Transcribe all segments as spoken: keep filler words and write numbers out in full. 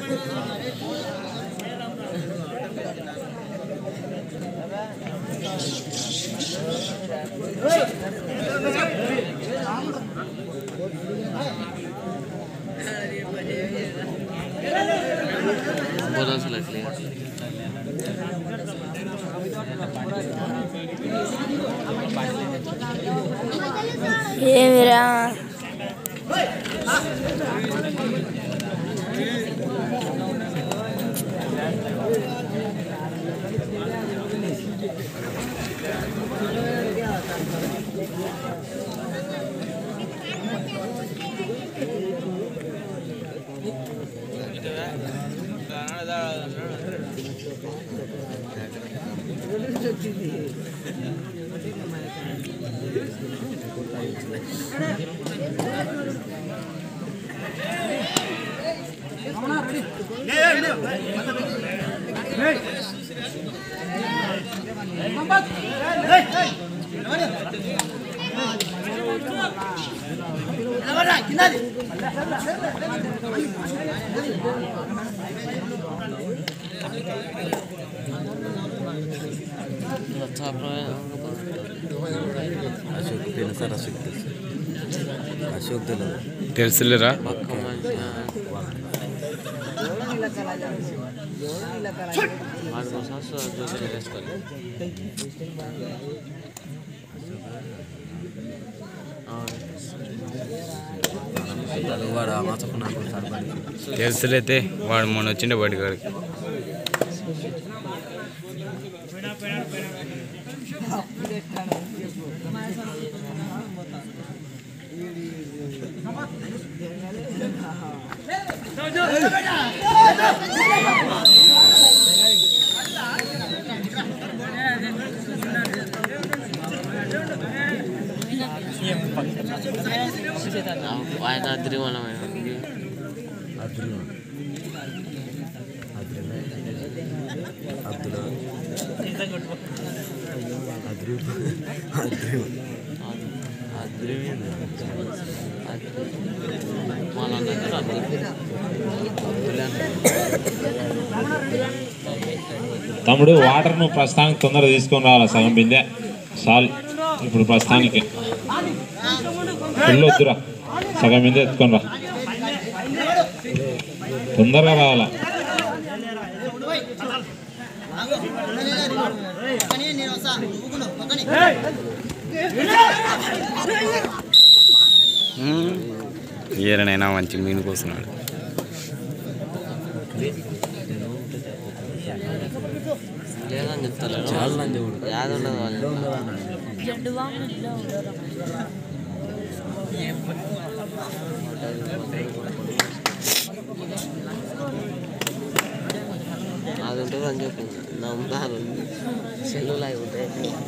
ఏమిరా అశోక్ తెలుసులేరా తెలుసులైతే వాడు మొన్న వచ్చిండే బయట కాడికి తమ్ముడు వాటర్ ను ప్రస్తుతానికి తొందరగా తీసుకొని రావాలి సగం బిందె చాలు ఇప్పుడు ప్రస్తుతానికి ఫుల్ వద్దురా సగం బిందె ఎత్తుకొని రా తొందరగా రావాలా ఏరనైనా మంచి మీను కోస్తున్నాడు లేదని చెప్తాను చాలా యాద ఉండదు అది ఉంటుంది అని చెప్పి నమ్ముతాను సెల్లులు అవి ఉంటాయి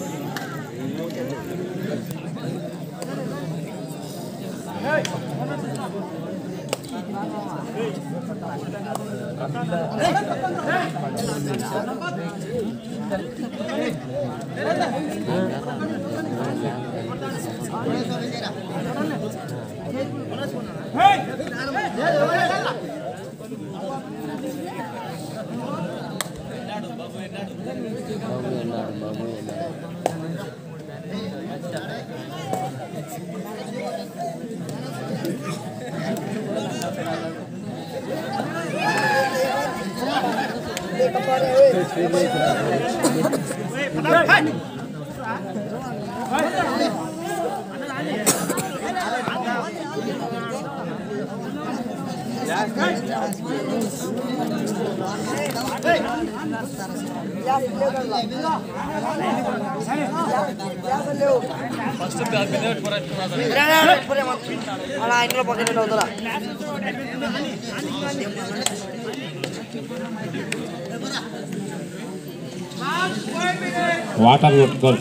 వాటర్ కొట్టుకోరు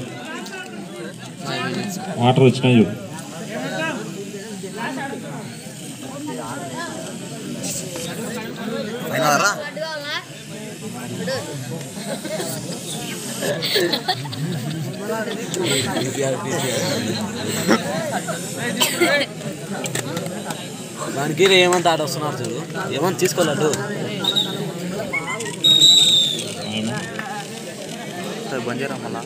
వాటర్ వచ్చినాయి చూడు దానికి ఏమంత ఆట వస్తున్నారు చూడు ఏమంత తీసుకోలేదు బంజారా మళ్ళా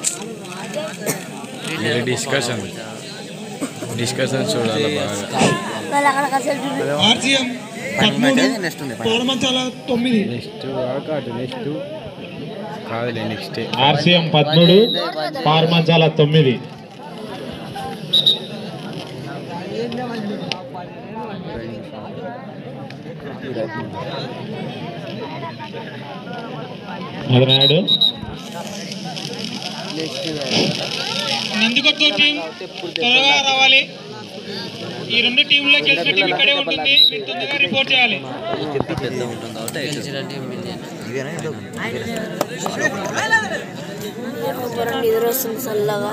డిస్కషన్ డిస్కషన్ చూడాలి నెక్స్ట్ నెక్స్ట్ కాదు నెక్స్ట్ కాదులే నెక్స్ట్ ఆర్సీఎం పదమూడు పార్మంచాల తొమ్మిది. మదనాడు నందికొట్టు టీం త్వరగా రావాలి. ఈ రెండు టీంలో గెలిచిన టీం ఇక్కడే ఉంటుంది. మీరు తొందరగా రిపోర్ట్ చేయాలి. పెద్ద ఉంటుంది నిద్ర వస్తుంది చల్లగా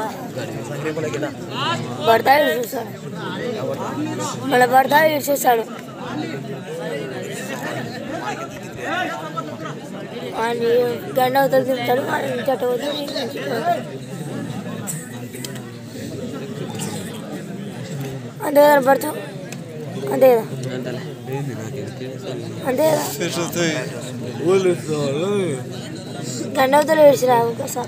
పడతాడు చూసాడు మళ్ళీ పడతాడు ఇచ్చేసాడు అని గంట అవుతుంది తింటాడు చెట్టు అవుతుంది అంతే కదా పడతాం అంతే కదా అంతే కదా గంట అవుతుంది ఏడ్చిరా ఒకసారి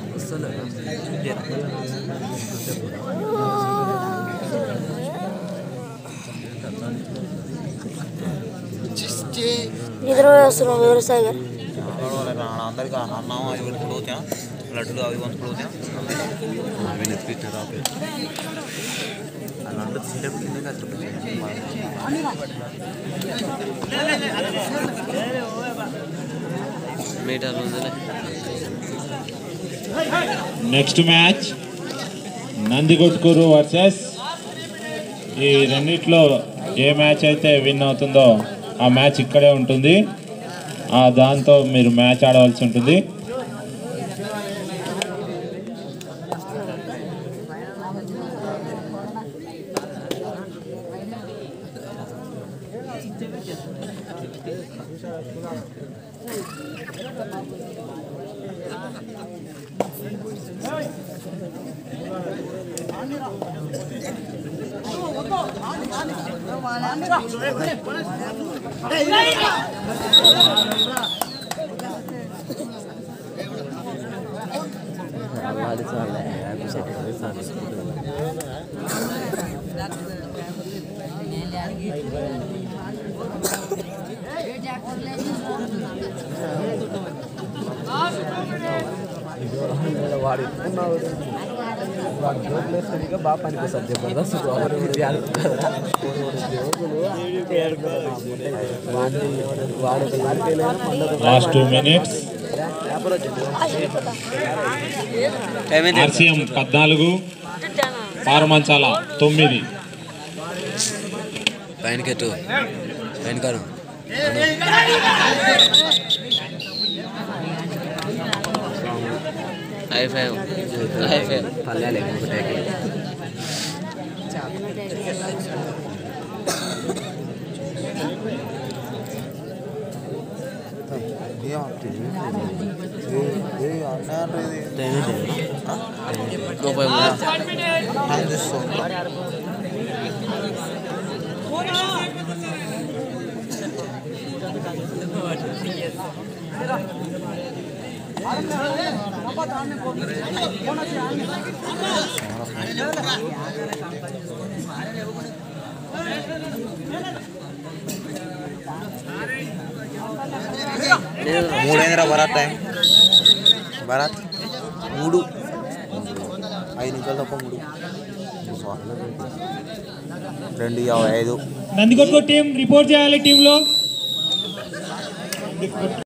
నిద్ర వస్తున్నాం వ్యవసాయ గారు అందరికి అన్నం అవి కొడుకుతా లడ్డులు అవి కొంత కొడుతా అవి నెప్పించారు వాళ్ళందరూ తింటే కింద కష్టపడి మీటర్ ఉందిలే. నెక్స్ట్ మ్యాచ్ నందికొట్కూరు వర్సెస్ ఈ రెండిట్లో ఏ మ్యాచ్ అయితే విన్ అవుతుందో ఆ మ్యాచ్ ఇక్కడే ఉంటుంది. ఆ దాంతో మీరు మ్యాచ్ ఆడవలసి ఉంటుంది. బాగా పనికొస్తుంది Jabardasth last two minutes RCM పద్నాలుగు పారమంచాల తొమ్మిది. పైన కెట్టు పైన car high five high five పల్లెలే మూడైందిరా భరత్ టైం భరత్ మూడు ఐదు నిమిషాలు తప్ప మూడు రెండు యాభై ఐదు. నందికొట్టు టీం రిపోర్ట్ చేయాలి టీంలో.